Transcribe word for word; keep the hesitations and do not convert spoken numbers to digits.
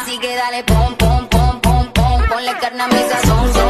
Así que dale pom, pom, pom, pom, pom. Ponle carne a mi sazón, son.